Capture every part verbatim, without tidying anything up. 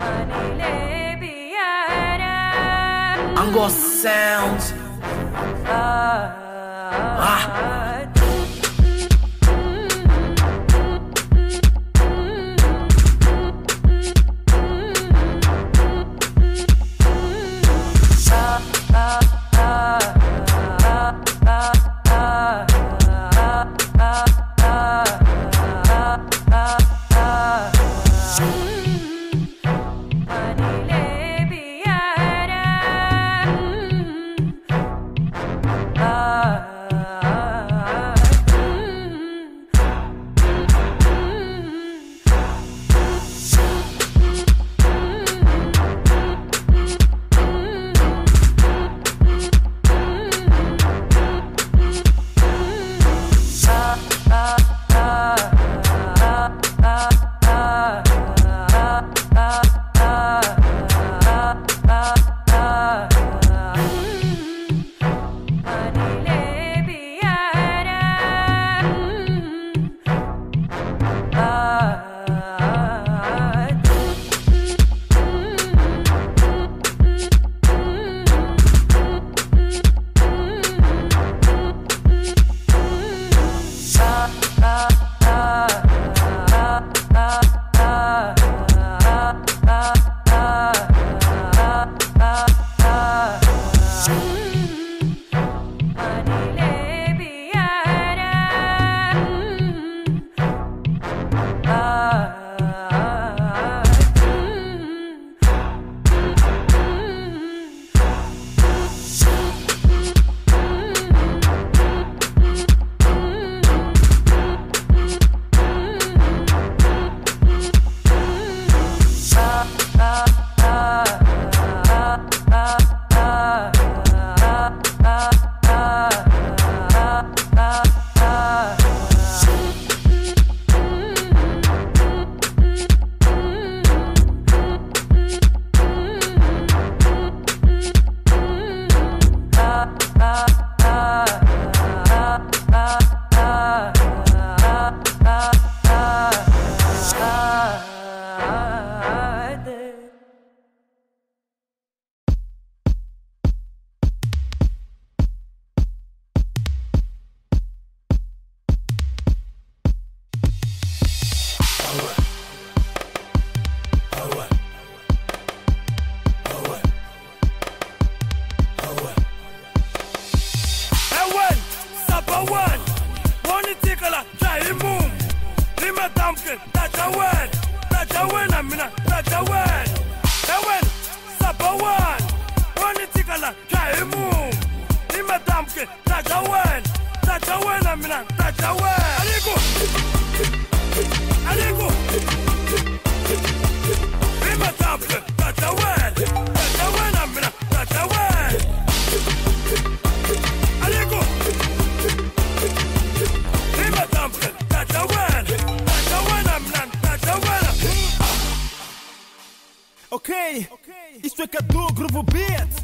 Ango Sounds. Ah. Ok, isto é Cadu Groove Beats.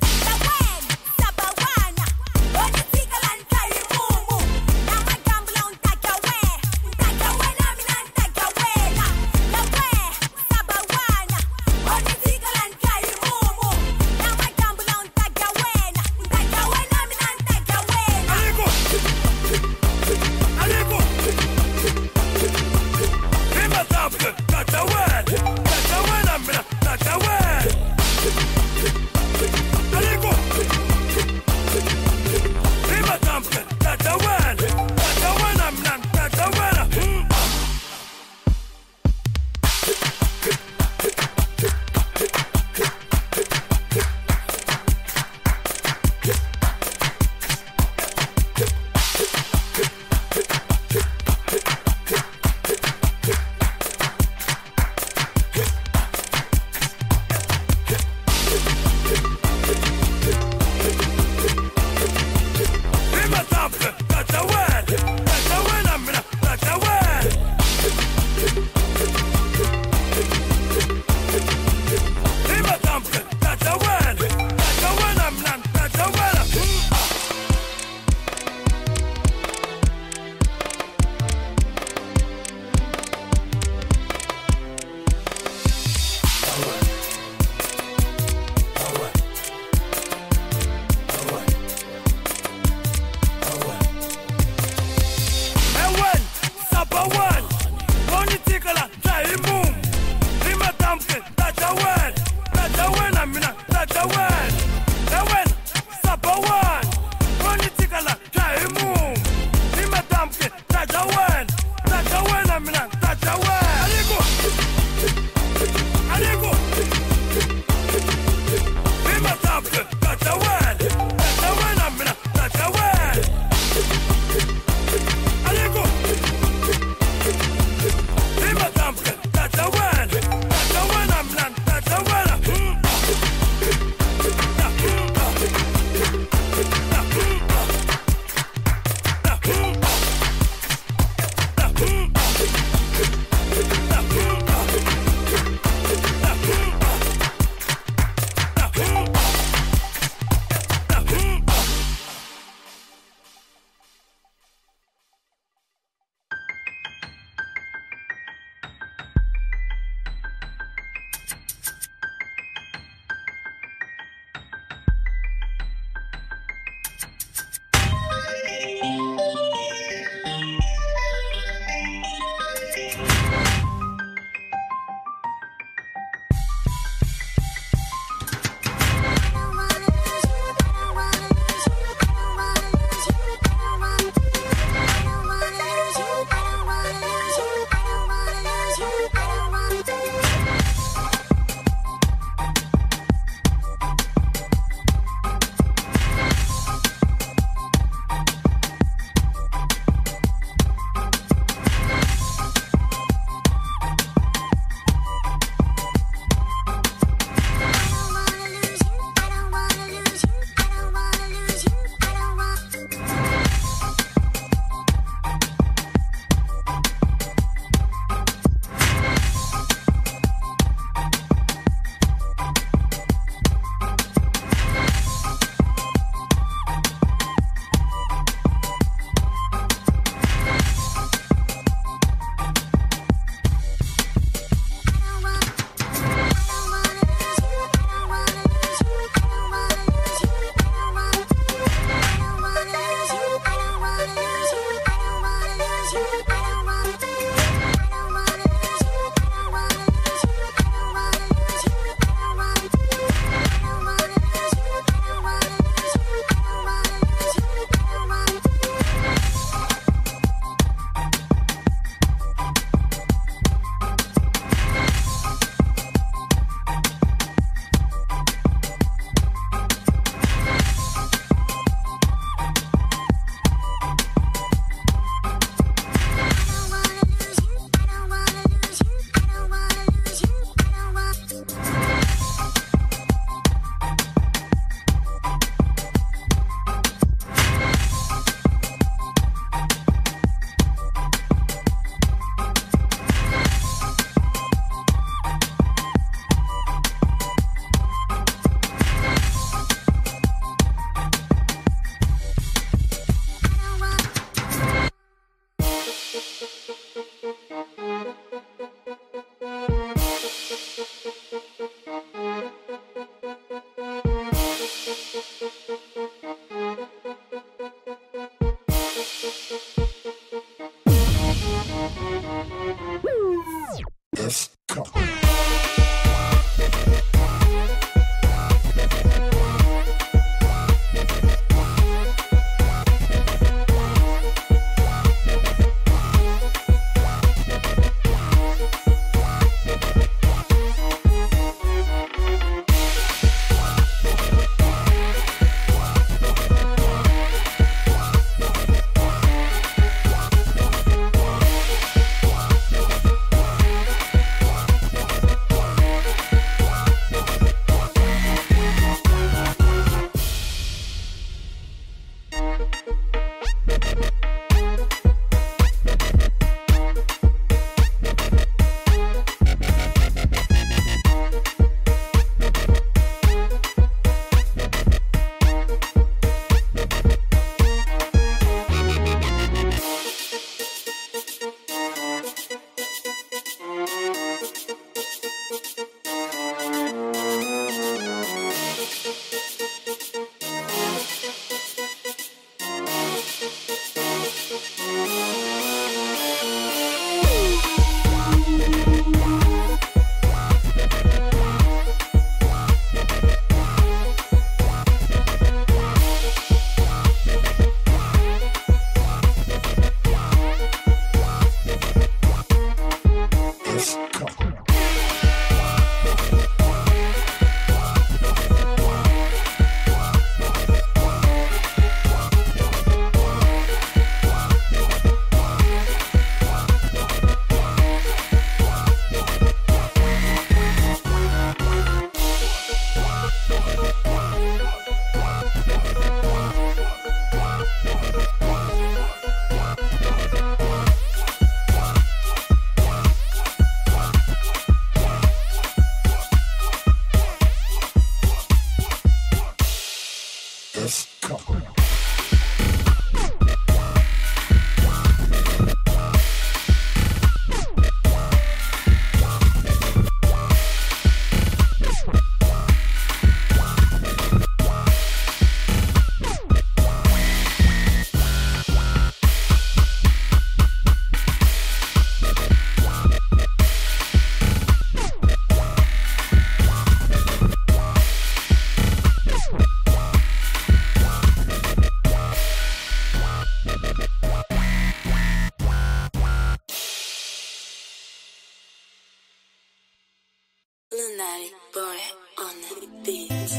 Lunatic boy on the beat.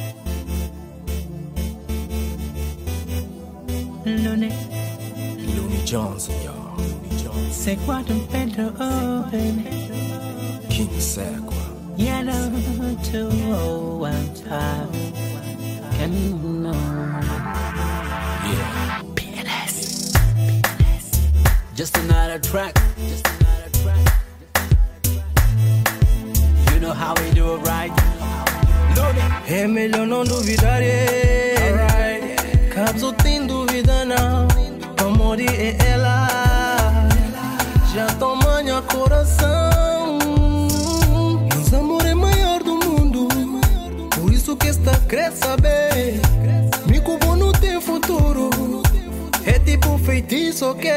Looney, Looney Johnson, y'all. Looney Johnson. c'est quoi ton Pedro, oh baby? King Sakwa. Yellow to one time. Can you know? Yeah. P L S. Just another track. Just another track. You know how we do it, right? É melhor não duvidar, yeah. Alright. Caso tem dúvida, não. Amor é ela. Já toma minha coração. Nosso amor é maior do mundo. Por isso que esta quer saber. Me cubo não tem futuro. É tipo feitiço, ok?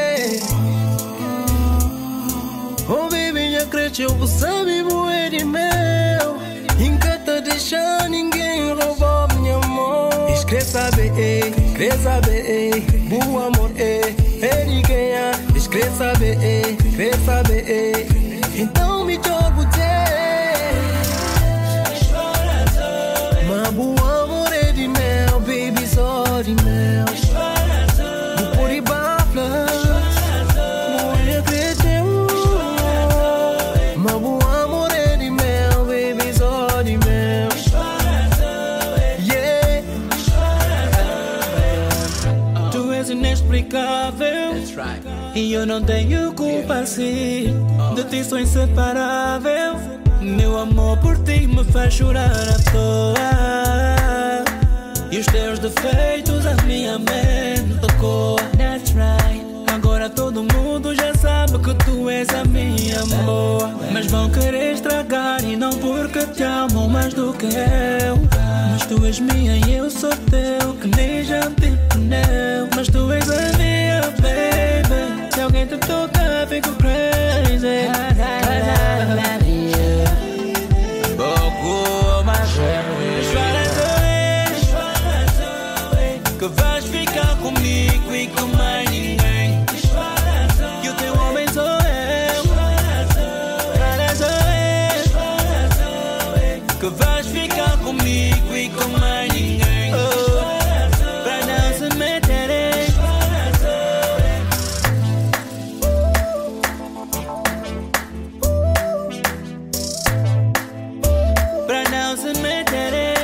Oh baby, já cresceu, você vivo é de meu. Encanta deixar ninguém roubar minha mão. Escreve saber, escreve saber, bom amor é, é de ganhar. Escreve saber, escreve saber, então me jogo ter. Mas bom amor é de mel, baby, só de mel. Vou por ibafla. Inexplicável, right. E eu não tenho culpa assim. De ti sou inseparável. Meu amor por ti me faz chorar à toa. E os teus defeitos a minha mente tocou. That's right. Agora todo mundo já sabe que tu és a minha amor. Mas vão querer estragar e não porque te amam mais do que eu. Mas tu és minha e eu sou teu, que nem já te pneu. Mas tu és a minha baby. Se alguém te tocar fico crazy. I love you. Pouco mais que vais ficar comigo e com mais ninguém. E o teu homem sou eu. Ela sou eu. Que vais ficar comigo e com mais ninguém. Oh, pra não se meterem. Pra não se meterem.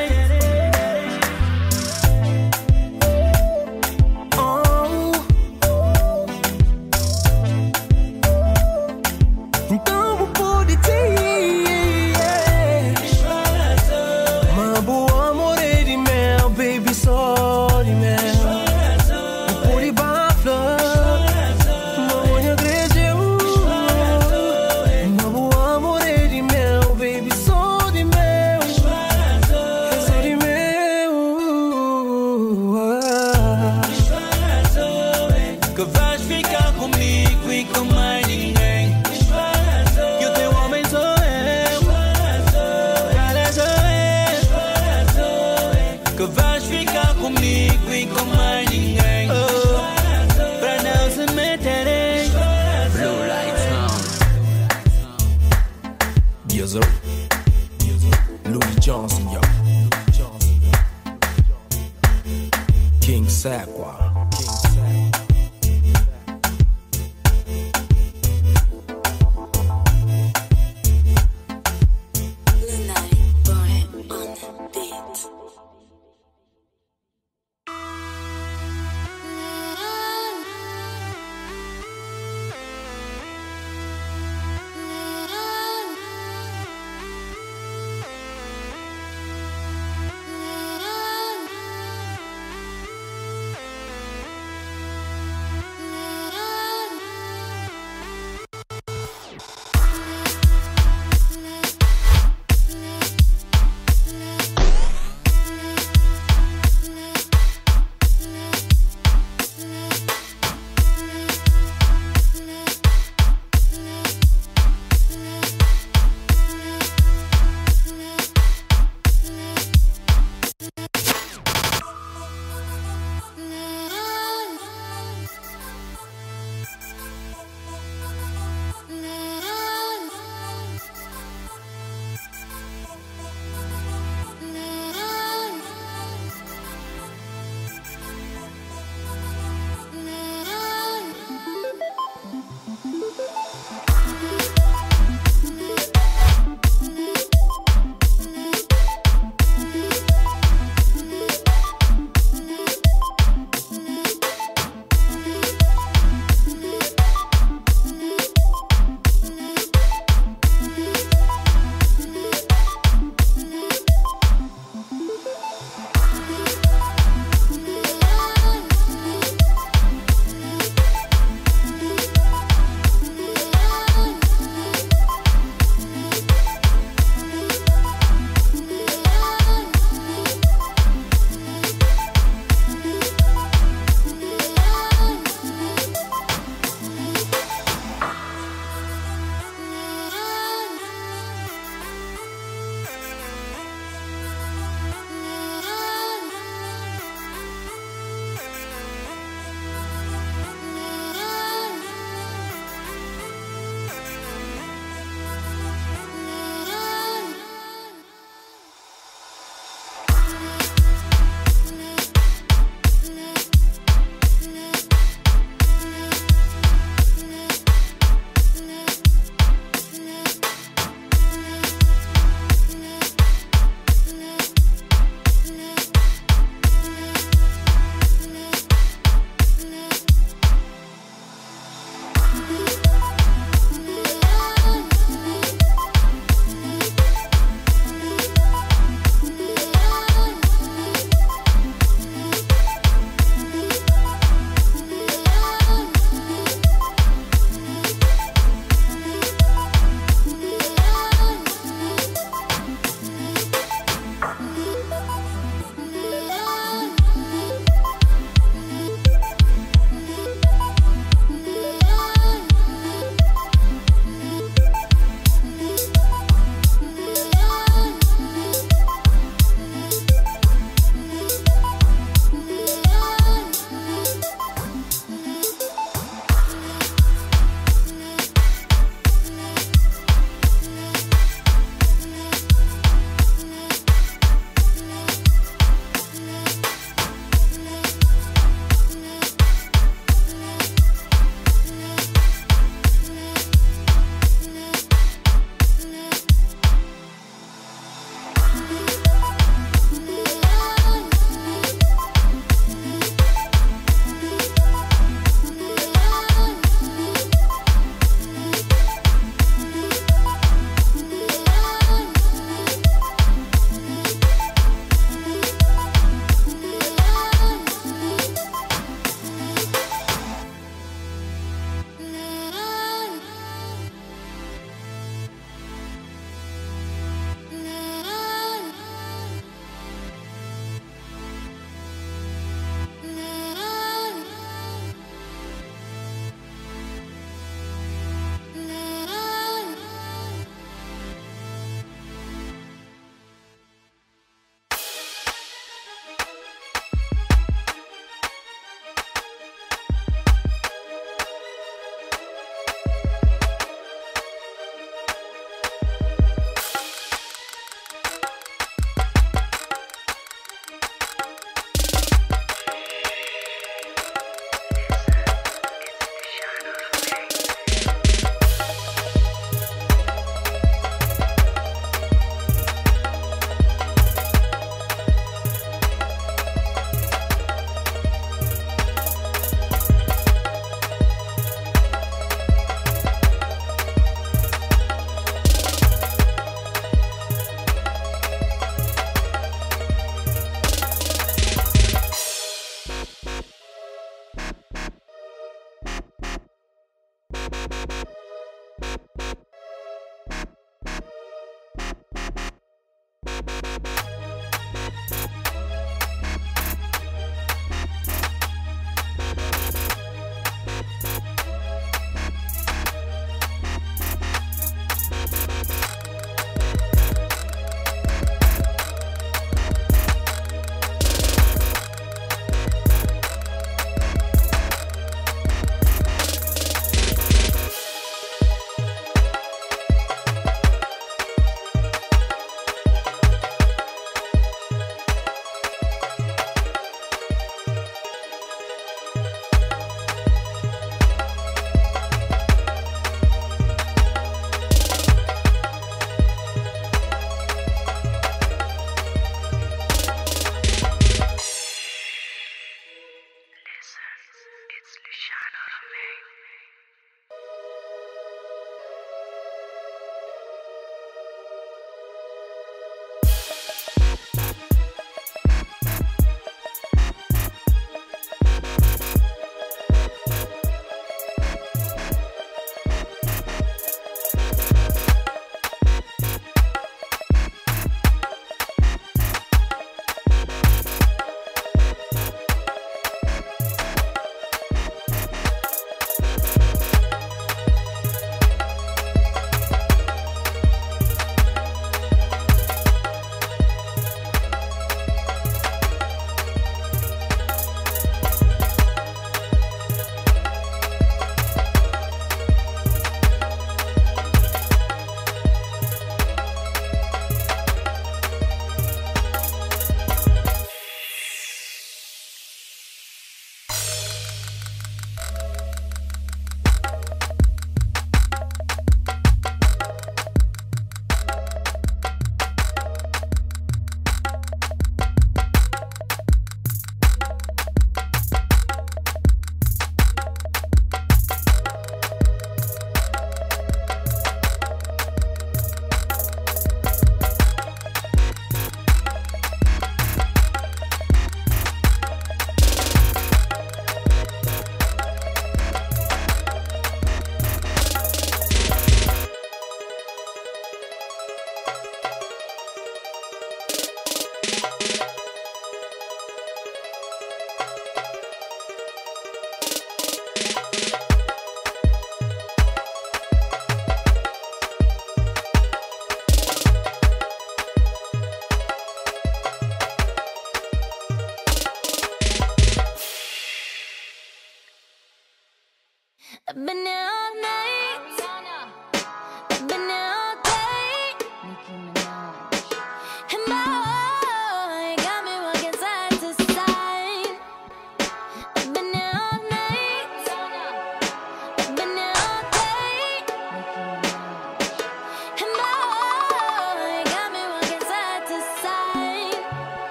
Looney Johnson, yo. King Sakwa. Lunatic boy on the beat.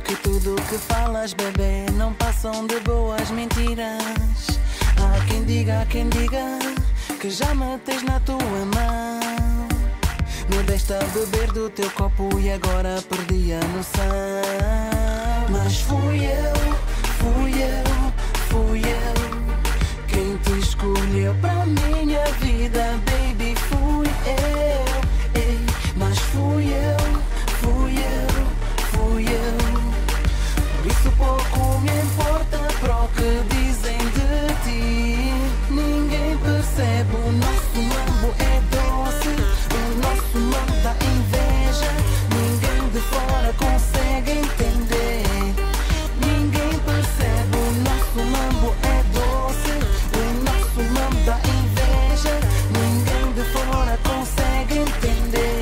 que tudo que falas, bebê, não passam de boas mentiras. Há quem diga, há quem diga que já me tens na tua mão. Me deste a beber do teu copo e agora perdi a noção. Mas fui eu, fui eu, fui eu quem te escolheu pra minha vida, baby, fui eu. Ei, mas fui eu, fui eu, fui eu. Por isso pouco me importa para o que dizem de ti. Ninguém percebe, o nosso mambo é doce, o nosso mambo dá inveja. Ninguém de fora consegue entender. Ninguém percebe, o nosso mambo é doce, o nosso mambo dá inveja. Ninguém de fora consegue entender.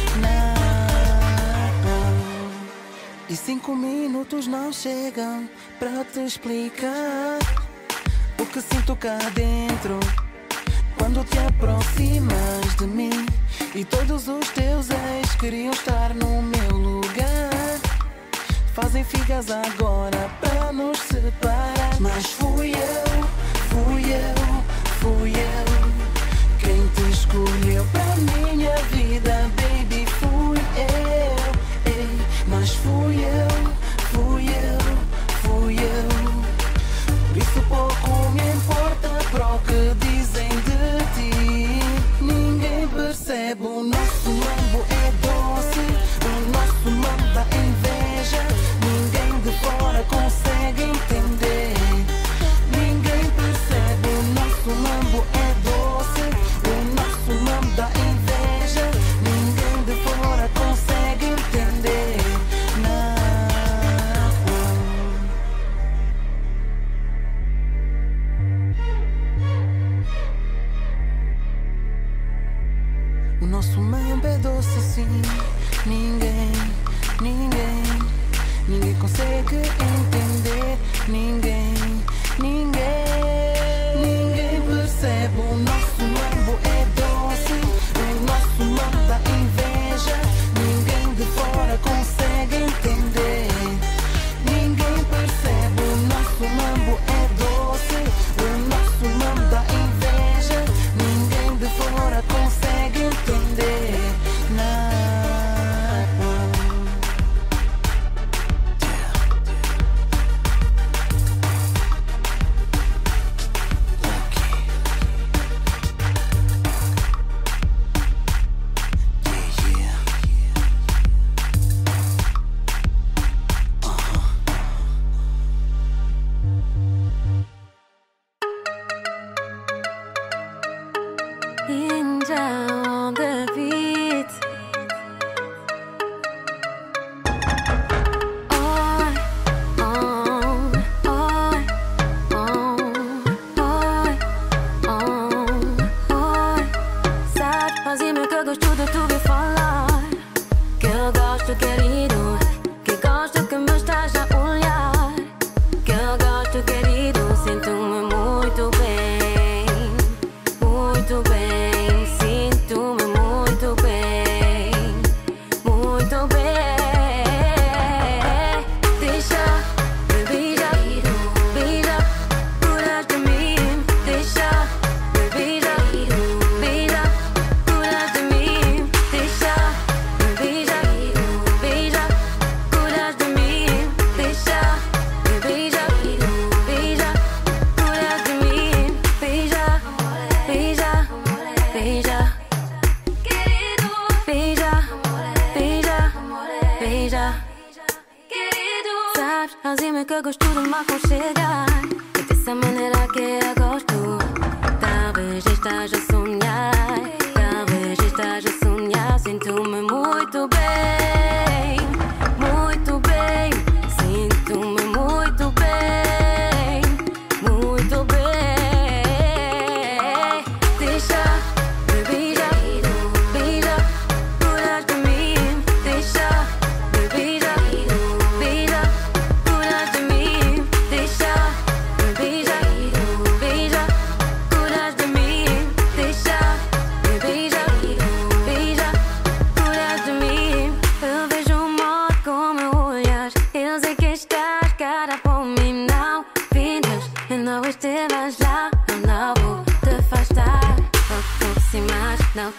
E cinco minutos não chegam pra te explicar o que sinto cá dentro quando te aproximas de mim. E todos os teus ex queriam estar no meu lugar. Fazem figas agora pra nos separar. Mas fui eu, fui eu, fui eu quem te escolheu pra minha vida, baby, fui eu. Ei, mas fui eu, fui eu, fui eu. Por isso pouco me importa para o que dizem de ti. Ninguém percebe, o nosso mambo é doce, o nosso mambo dá inveja. Ninguém de fora consegue entender. Ninguém percebe, o nosso mambo é doce, o nosso mambo dá inveja. Ninguém de fora consegue entender. O nosso mambo é doce assim. Ninguém, ninguém, ninguém consegue entender. Ninguém, ninguém, ninguém percebe. O nosso mambo é doce, o nosso mambo dá inveja. Ninguém de fora consegue entender. Ninguém percebe, o nosso mambo é doce, o nosso mambo dá inveja. Ninguém de fora consegue entender. Não. On the beat. Oi, oi, oi, oi, oi, oi. Sabe, fazia-me que eu gosto de tu vir falar. Que eu gosto, querido. Que gosto que me estás a olhar. Que eu gosto, querido. Sinto-me muito bem, muito bem. Sinto-me muito bem, muito bem. Deixa, me beija, beija, curas de mim. Deixa, me beija, beija, curas de mim. Deixa, me beija, beija, curas de mim. Deixa, me beija, beija, curas de mim. Beija, beija, beija. Fazia-me que eu gosto de me aconchegar. E dessa maneira que eu gosto. Talvez esteja a sonhar. Talvez esteja a sonhar. Sinto-me muito bem, muito bem. Sinto-me muito bem, muito bem. Deixa, me beija, beija, curas de mim. Deixa, me beija, beija, curas de mim. Deixa, me beija, beija, curas de mim. Deixa, me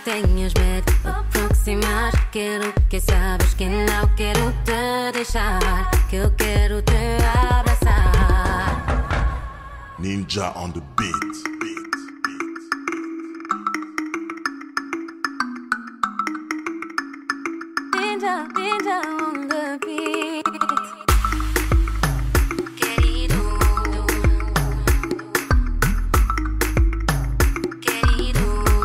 tenhas medo de aproximar. Quero que sabes que não quero te deixar, que eu quero te abraçar. Ninja on the beat. Ninja, ninja on the beat. Querido, querido.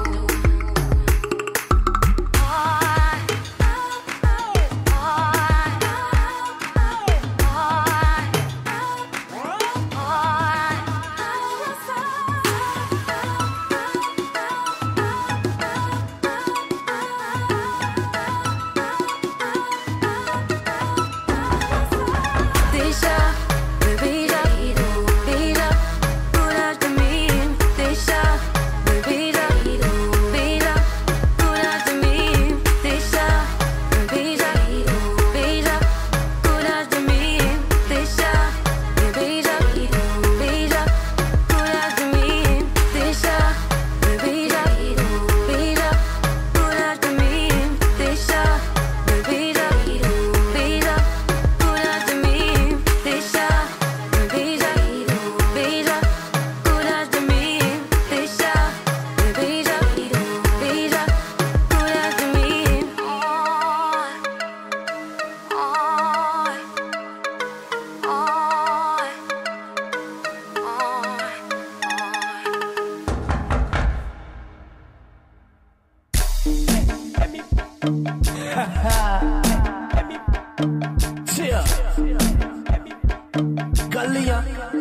Galinha,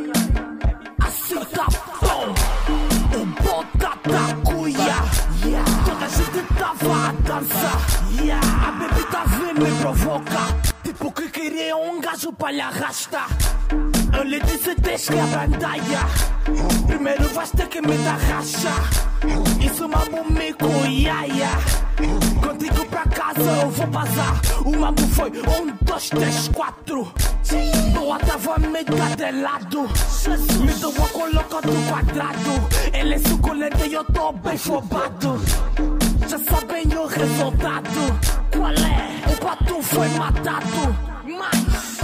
assim tá bom. O bota da cuia. Toda a gente tava a dançar. A baby tá vindo me provocar. Tipo que queria um gajo pra lhe arrastar. Eu lhe disse tens que abandaia. Primeiro vais ter que me dar racha. Isso mambo mico, iaia. Contigo pra casa eu vou passar. O mambo foi um, dois, três, quatro. Boa tava meio de lado. Me dou a coloca do quadrado. Ele é suculento e eu tô bem fobado. Já sabem o resultado. Qual é? O pato foi matado. Mas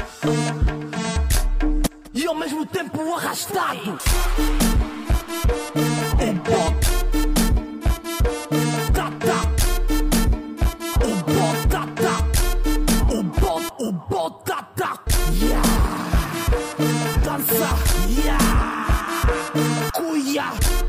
e ao mesmo tempo arrastado. O bote tá, tá. O bote tá, tá. O bote, o bote tá, tá. Yeah. Dança, yeah. Cuia.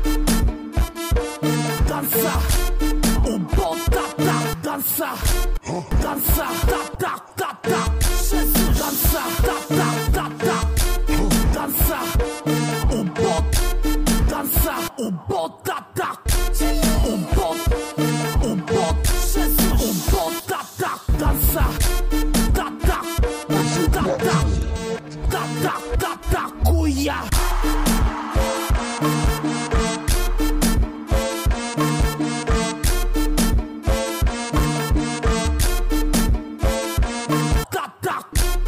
Dança. O bote tá, tá. Dança. Dança, tá, tá, tá, tá. Dança, tá, tá, tá, tá. Dança. O bote. Dança. O bote tá, tá. O bote. O bote. O bote tá, tá. Dança. Tá, tá. Tá, tá. Tá, tá, tá, tá. Cuia. Tá, tá.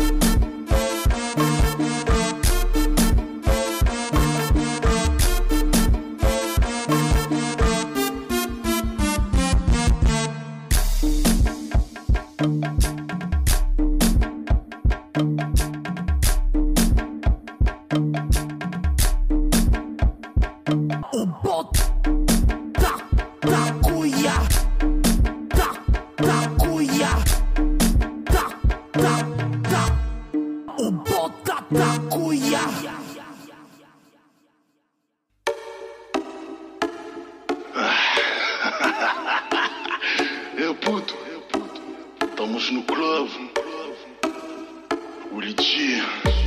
O bote tá, tá, cuia. Tá, tá, cuia. Tá, tá, tá. O bote tá, tá, cuia. É puto, estamos no clube. O Lidia.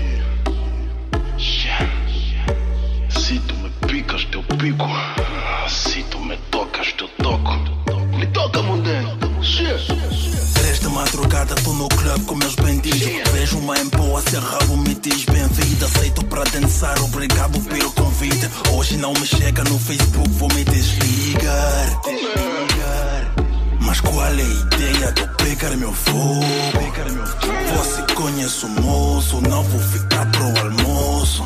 Se tu me picas, teu pico. Se tu me tocas, teu toco. Me toca, mundano. Três da madrugada, tô no clube com meus bandidos. Vejo uma em boa, se rabo me diz bem-vinda. Aceito pra dançar, obrigado pelo convite. Hoje não me chega no Facebook, vou me desligar. Desligar. Mas qual é a ideia de eu pegar meu voo? Você conhece o moço, não vou ficar pro almoço.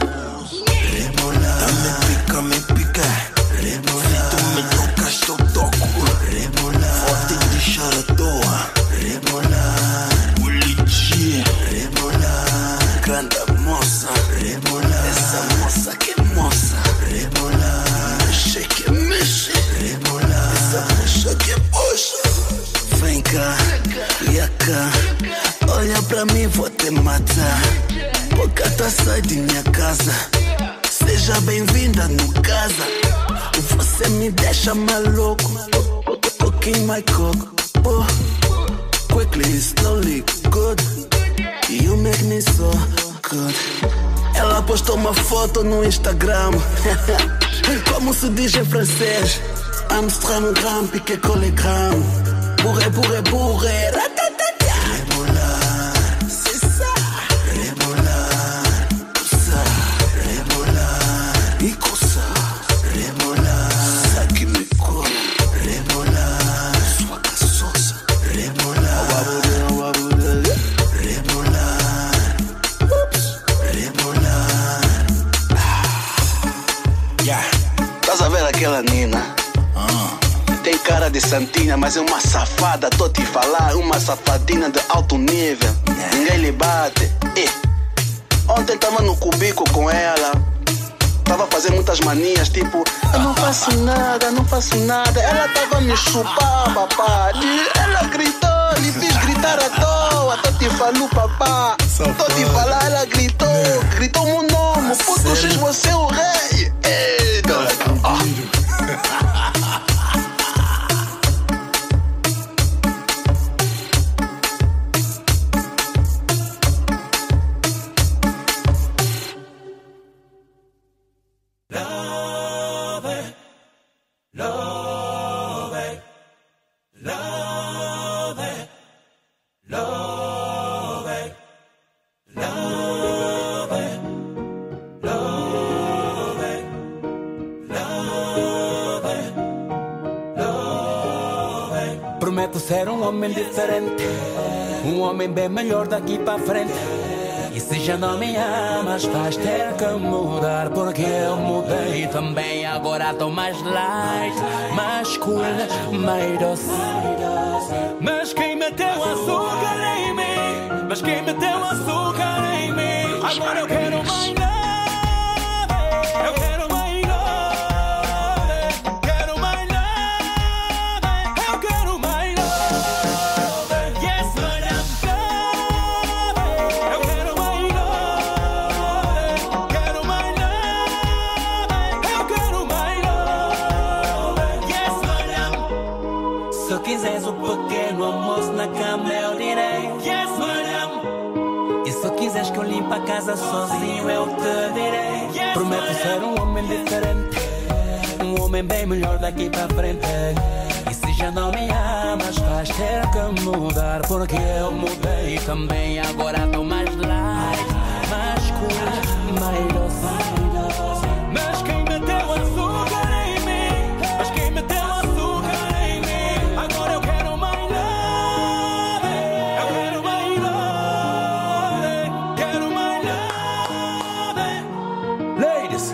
Rebolar, me pica, me pica. Rebolar, se tu me tocas, eu toco. Rebolar. Tá, Bocata sai de minha casa. Seja bem-vinda no casa. Você me deixa maluco. Cooking my cock. Oh, quickly, slowly, good. You make me so good. Ela postou uma foto no Instagram. Como se diz em francês? Amsterdam, pique, colegram. Bourré, bourré, bourré. Rebolar, c'est ça. Rebolar, ça. Rebolar, e coça. Rebolar, ça qui me cola. Rebolar, sua caçosa. Rebolar, rebolar, rebolar. Yeah. Estás a ver aquela Nina? Tem cara de santinha, mas é uma safada. Tô te falar, uma safadinha de alto nível. Ninguém lhe bate. E ontem tava no cubico com ela. Tava fazendo muitas manias, tipo, eu não faço nada, não faço nada. Ela tava me chupar, papá. E ela gritou, lhe fiz gritar à toa. Tô te falando, papá. Tô te falar, ela gritou. Gritou meu nome, puto X, você é o rei. Eita, oh. Prometo ser um homem diferente, um homem bem melhor daqui pra frente. E se já não me amas, vais ter que mudar, porque eu mudei também. Agora tô mais light, mais cool, mais doce. Mas quem meteu açúcar em mim? Mas quem meteu açúcar em mim? Agora eu quero mais nada. Eu quero mais nada. Quero mais nada. Eu quero mais nada. Yes, madame. Eu quero mais nada. Quero mais nada. Eu quero mais nada. Yes, madame. Se quiseres um pequeno almoço na cama, eu direi yes, madame. E se quiseres que eu limpe a casa sozinho, eu te direi yes, prometo madame. Ser um homem diferente, um homem bem melhor daqui pra frente. E se já não me amas, vais ter que mudar, porque eu mudei também. Agora tô mais light, mais cool, mais doce. Mas quem meteu açúcar em mim? Mas quem meteu açúcar em mim? Agora eu quero mais nada. Eu quero mais nada. Quero mais nada. Ladies.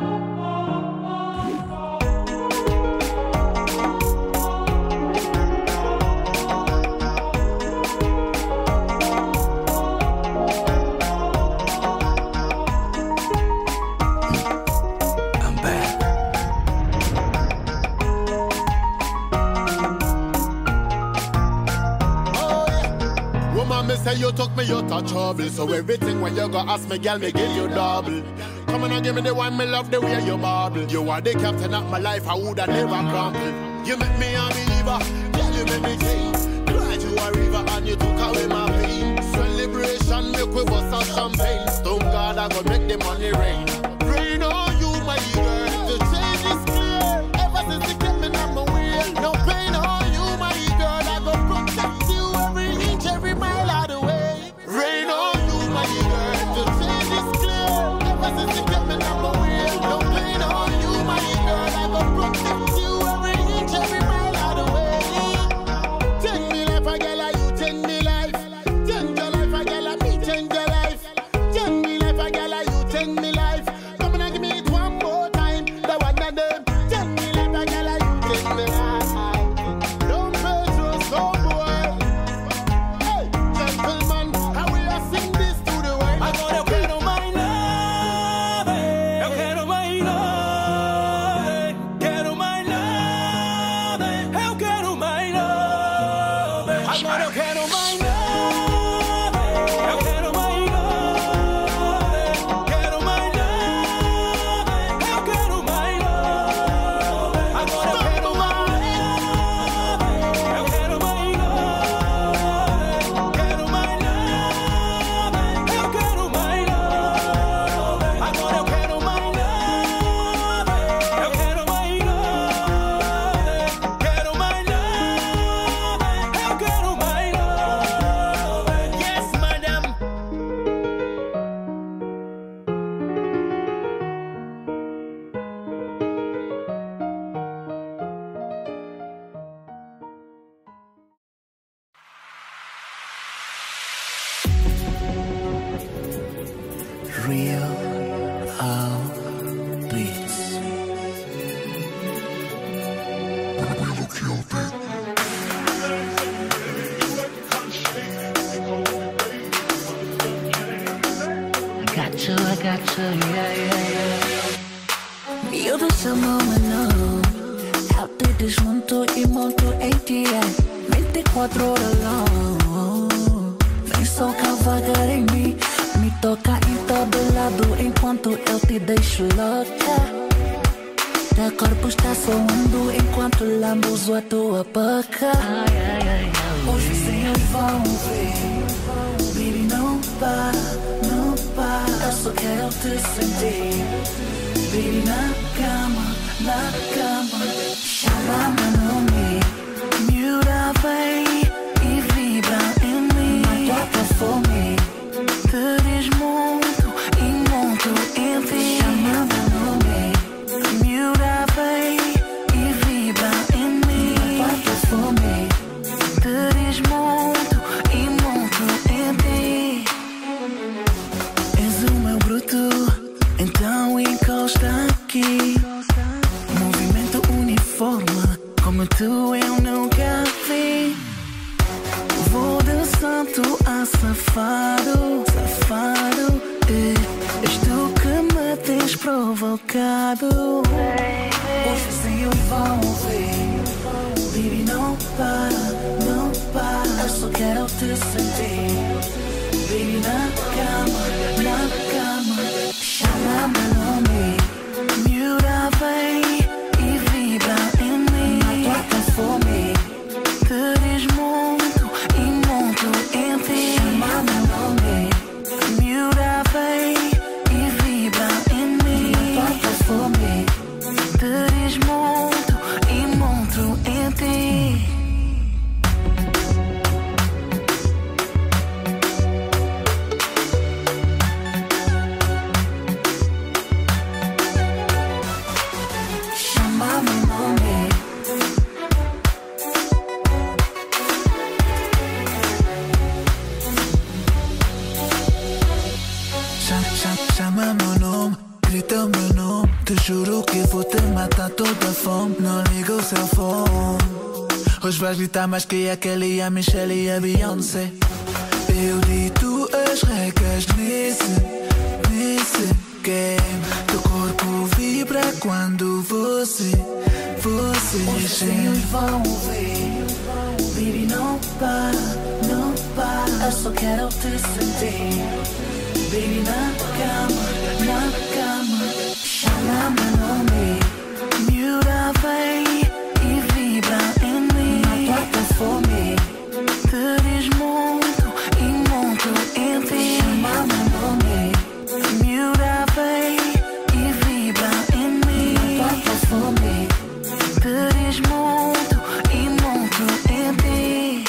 Me say you took me out of trouble, so everything when you go ask me, girl, me give you double. Come on and give me the one, me love the way you bubble. You are the captain of my life, I woulda never crumble. You make me a believer, girl, you make me king. Cry to a river and you took away my pain. Celebration, make we bust a champagne. Stone God, I go make the money rain. Rain on you, my girl, the change is clear. Ever since you kept me on my wheel, no pain on you, my girl, I go protect you every inch, every mile. Change me life. Real All Beats. I got you, I got you, yeah, yeah, yeah. Eu do seu mano, eu te desmonto e monto em ti, vinte e quatro horas long. Vem só cavagar em mim, me toca em todo lado enquanto eu te deixo louca. Teu corpo está soando enquanto lambuzo a tua boca. Os vizinhos vão ver, baby, não para, não para. Eu só quero te sentir, baby, na cama, na cama. Chama meu nome, miúda vem e vibra em mim. Toca fome, te desmonto e monto em ti. Chama meu nome, miúda vem e vibra em mim. Toca fome, te desmonto e monto em ti. És o meu bruto, então encosta aqui. Movimento uniforme, como tu eu nunca vi. Vou de santo a safado, safado, eh. És tu que me tens provocado. Os vizinhos vão ver, baby, não para, não para. Eu só quero te sentir, baby, na cama, na cama. Chama meu nome, miúda vem e vibra em mim. Toca fome, te desmonto e monto em ti. Chama meu nome, miúda vem e vibra em mim. Toca fome, te desmonto e monto em ti. Chama meu nome, Chama, chama, chama meu nome, grita meu nome. Te juro que vou te matar toda fome. Não liga o seu fone. Hoje vais gritar mais que a Kelly, a Michelle e a Beyoncé. Eu dito as regras nesse, nesse game. Teu corpo vibra quando você, você os vizinhos vão ver, baby, não para, não para. Eu só quero te sentir, baby, na cama, na cama. Chama meu nome, miúda vem e vibra em mim. Toca fome, te desmonto e monto em ti. Chama meu nome, miúda vem e vibra em mim. Toca fome, te desmonto e monto em ti.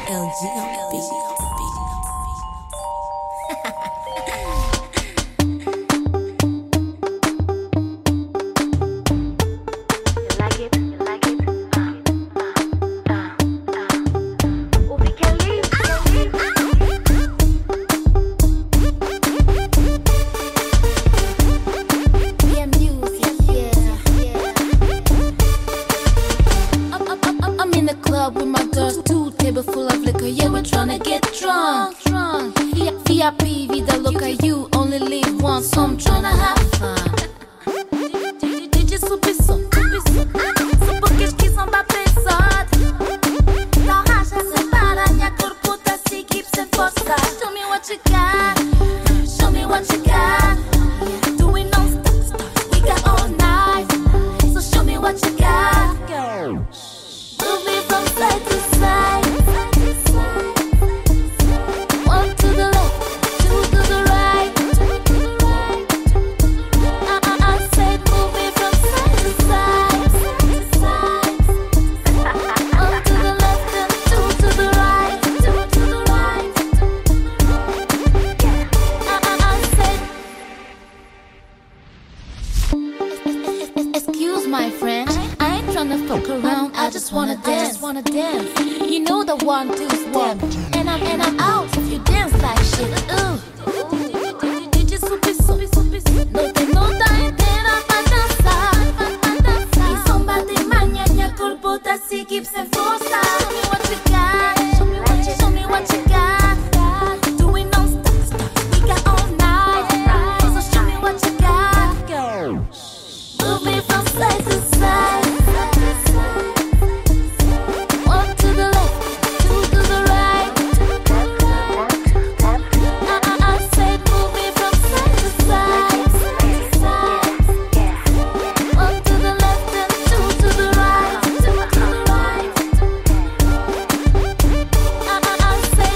L G on the beat. V I P, vida loca, you only live once, so I'm tryna have fun. D J subir som, subir som, só porque esqueçam da pessoa. Não racha, separa, minha corpo tá seguindo sem força. Show me what you got, show me what you got. Do it non-stop, we got all night. So show me what you got. Move me from side to side. One to the left, two to the right. I, I, I said move me from side to side. One to the left and two to the right. Two to the right. I, I, I said excuse my French, I ain't tryna fuck around. I just wanna dance, I just wanna dance. You know the one, two step, and I'm and I'm out if you dance like shit. Ooh, D J subir som, não tem nota inteira pra dançar. E som bate manhã, minha corpo tá seguindo sem força. Show me what you got, show me what you, show me what you got. Do it non-stop, we got all night. So show me what you got. Move me from side to side. One to the left, two to the right. I, I, I said move me from side to side. One to the left and two to the right. Two to the right. I, I, I said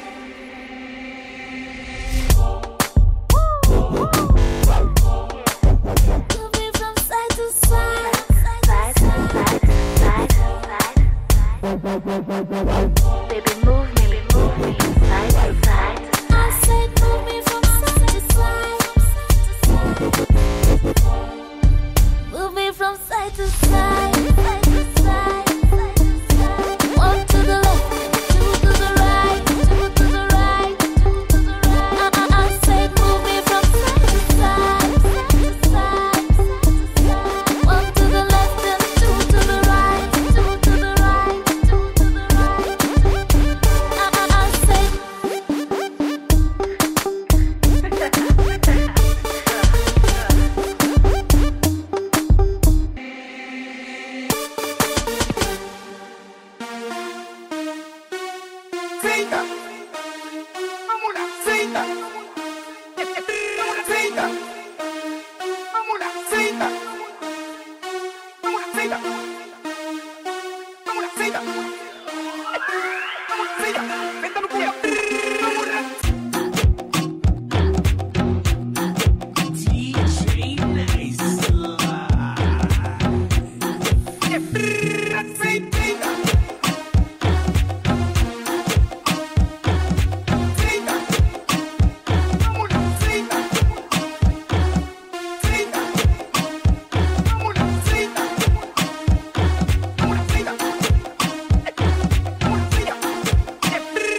move me from side to side. Baby, move me, move me side to side. I said move me from side to side. Move me from side to side. Side to side. One to the left, two to the right. Two to the right. I, I, I said move me from side to side. Side to side. One to the left and two to the right. Two to the right. Two to the right. I, I, I said Senta, vamos lá, senta, senta, vamos lá, senta, vamos lá, senta, vamos lá, senta, vamos lá, senta, senta no pulo, vamos lá. Senta,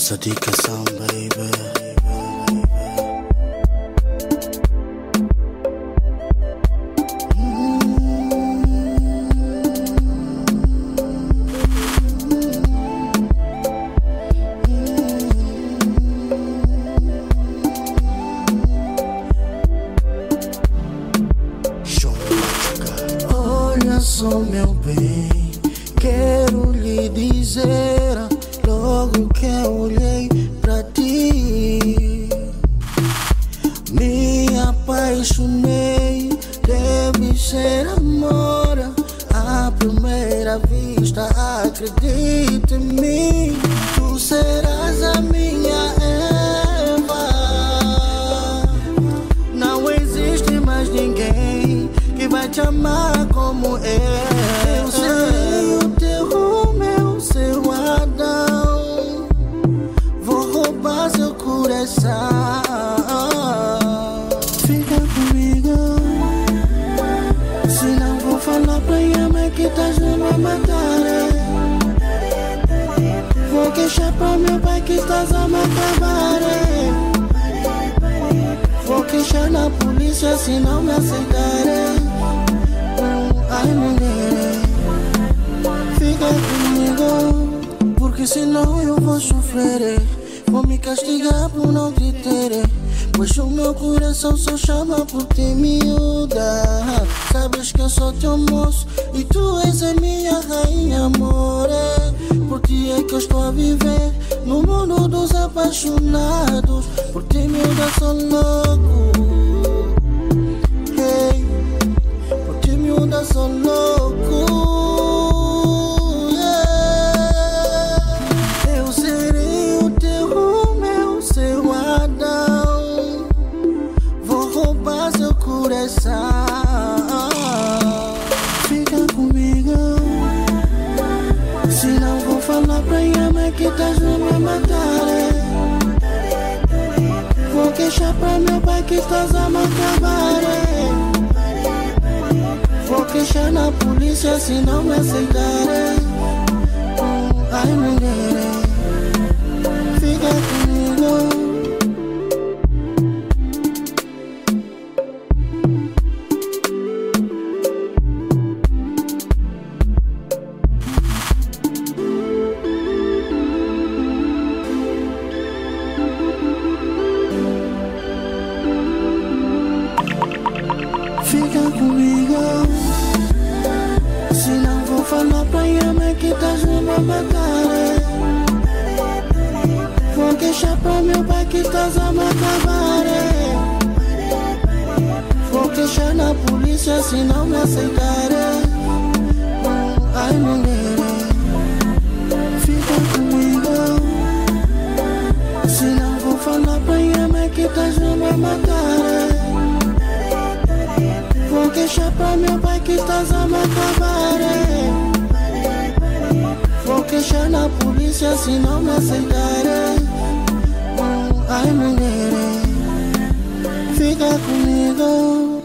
essa dedicação, baby. Olha só, meu bem, quero lhe dizer logo que eu olhei pra ti, me apaixonei. Deve ser amor à primeira vista, acredita em mim. Tu serás a minha Eva. Não existe mais ninguém que vai te amar como eu. Eu serei o teu Romeu, seu Adão. Vou roubar seu coração. Fica comigo, se não vou falar pra minha mãe que tá junto a matar. Vou queixar pra meu pai que estás a me acabar. Vou queixar na polícia se não me aceitarem. Ai, mulher, fica comigo, porque senão eu vou sofrer. Vou me castigar por não te ter, pois o meu coração só chama por ti, miúda. Sabes que eu sou teu moço e tu és a minha rainha, amor. Por ti é que eu estou a viver no mundo dos apaixonados. Por ti, miúda, sou louco. Hey, por ti, miúda, sou louco. Yeah. Eu serei o teu Romeu, seu Adão. Vou roubar seu coração. Fica comigo, se não vou falar pra minha mãe que tá junto a matar. Vou queixar pra meu pai que estás a me acabar. Vou queixar na polícia se não me aceitarem. Ai, mulher, fica comigo. Fica comigo, se não vou falar pra minha mãe que tá junto a matar. Vou queixar pra meu pai que estás a me acabar. Vou queixar na polícia se não me aceitarem. Ai, mulher, fica comigo, se não vou falar pra minha mãe que tá junto a matar. Vou queixar pra meu pai que estás a me acabar. Vou queixar na polícia se não me aceitarem. Ai, mulher, fica comigo.